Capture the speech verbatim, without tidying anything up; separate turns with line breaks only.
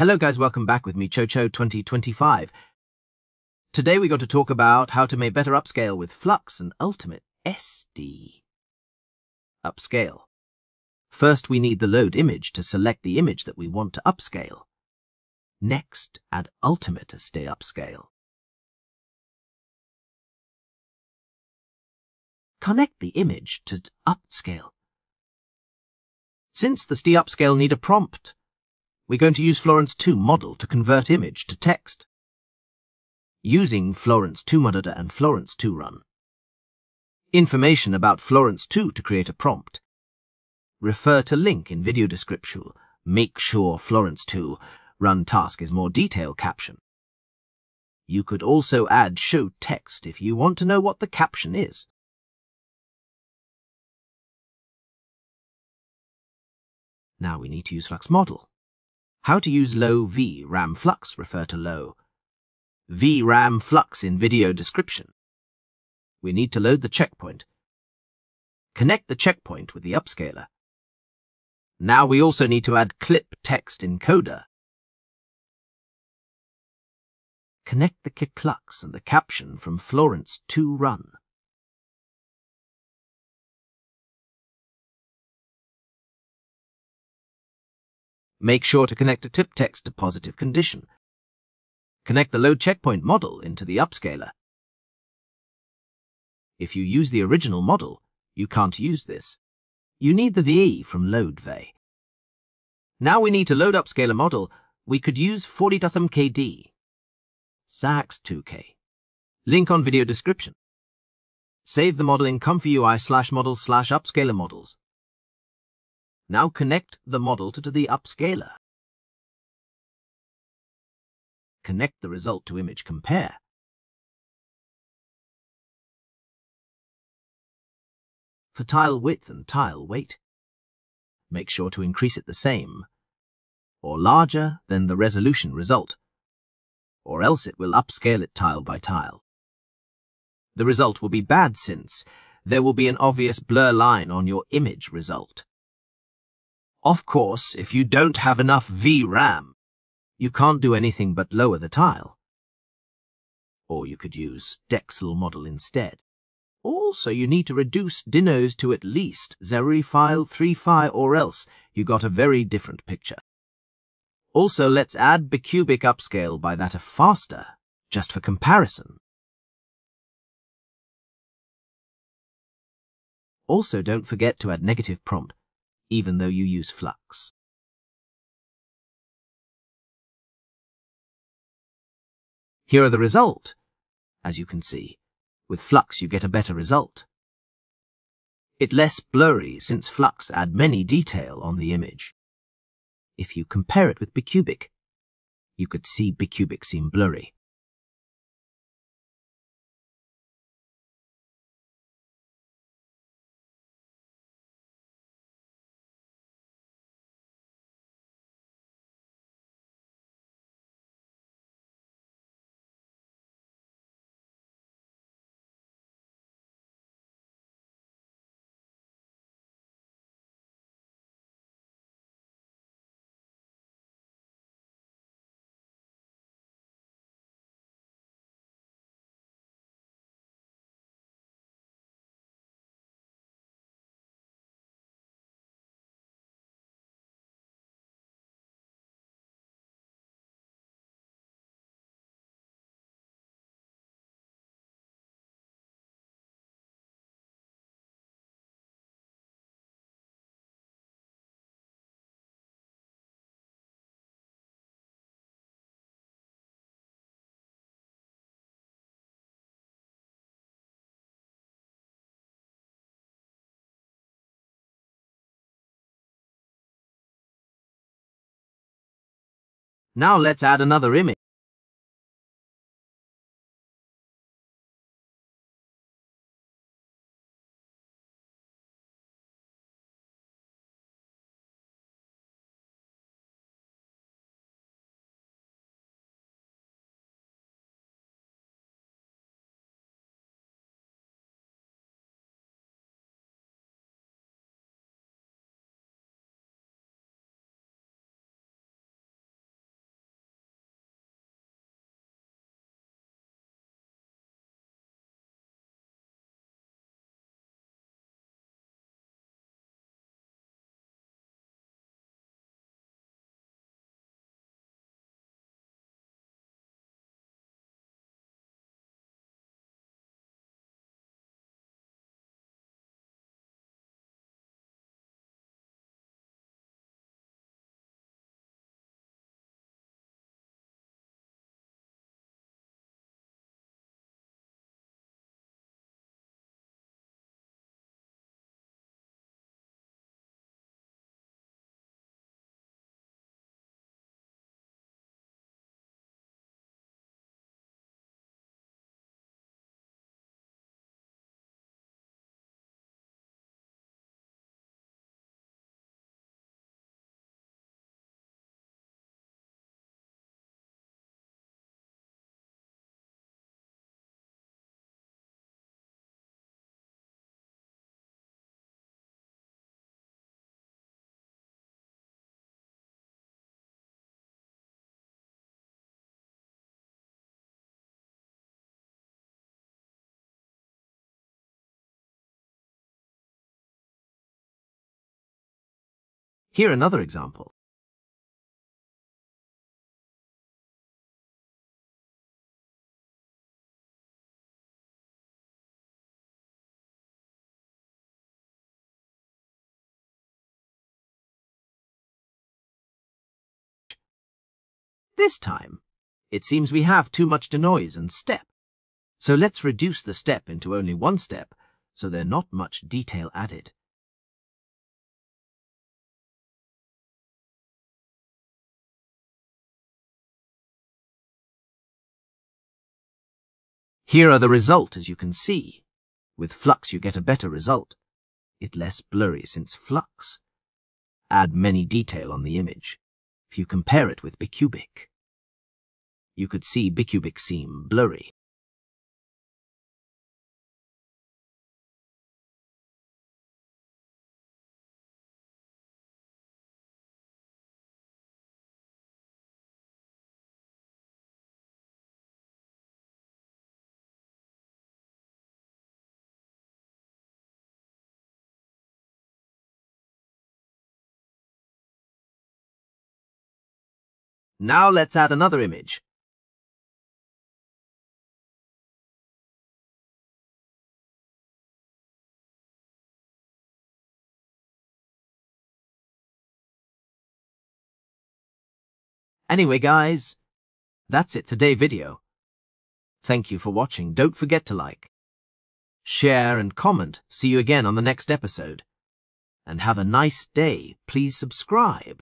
Hello guys, welcome back with me, Chocho twenty twenty-five. Today we're going to talk about how to make better upscale with Flux and Ultimate S D Upscale. First, we need the load image to select the image that we want to upscale. Next, add Ultimate S D Upscale. Connect the image to upscale. Since the S D Upscale need a prompt, we're going to use Florence two model to convert image to text. Using Florence two model and Florence two run. Information about Florence two to create a prompt. Refer to link in video description. Make sure Florence two run task is more detailed caption. You could also add show text if you want to know what the caption is. Now we need to use Flux model. How to use low V RAM Flux, refer to low V RAM Flux in video description. We need to load the checkpoint. Connect the checkpoint with the upscaler. Now we also need to add clip text encoder. Connect the Flux and the caption from Florence two run. Make sure to connect a clip text to positive condition. Connect the load checkpoint model into the upscaler. If you use the original model, you can't use this. You need the V E from load V. Now we need to load upscaler model. We could use forty M K D. S A X two K. Link on video description. Save the model in ComfyUI slash models slash upscaler models. Now connect the model to the upscaler. Connect the result to image compare. For tile width and tile weight, make sure to increase it the same, or larger than the resolution result, or else it will upscale it tile by tile. The result will be bad since there will be an obvious blur line on your image result. Of course, if you don't have enough V RAM, you can't do anything but lower the tile. Or you could use Dexel model instead. Also, you need to reduce dinos to at least zero file three file, or else you got a very different picture. Also, let's add bicubic upscale by that a faster, just for comparison. Also, don't forget to add negative prompt, even though you use Flux. Here are the result. As you can see, with Flux you get a better result. It's less blurry since Flux add many detail on the image. If you compare it with bicubic, you could see bicubic seem blurry. Now let's add another image. Here another example. This time, it seems we have too much denoise and step. So let's reduce the step into only one step, so there's not much detail added. Here are the result, as you can see. With Flux you get a better result. It's less blurry since Flux add many detail on the image. If you compare it with bicubic, you could see bicubic seem blurry. Now let's add another image. Anyway guys, that's it today video. Thank you for watching. Don't forget to like, share and comment. See you again on the next episode. And have a nice day. Please subscribe.